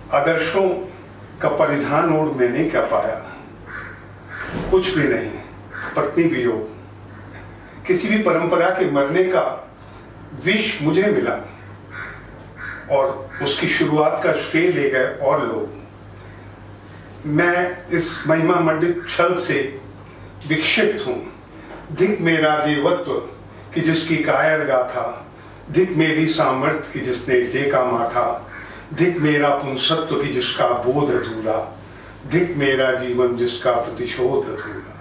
आदर्शों का परिधान ओढ़ मैं नहीं कर पाया, कुछ भी नहीं, पत्नी वियोग, किसी भी परंपरा के मरने का विष मुझे मिला और उसकी शुरुआत का श्रेय ले गए और लोग। मैं इस महिमा मंडित छल से विक्षिप्त हूं। धिक मेरा देवत्व कि जिसकी कायर गाथा, धिक मेरी सामर्थ्य की जिसने टेका माथा, धिक मेरा पुंसत्व की जिसका बोध अधूरा, धिक मेरा जीवन जिसका प्रतिशोध अधूरा।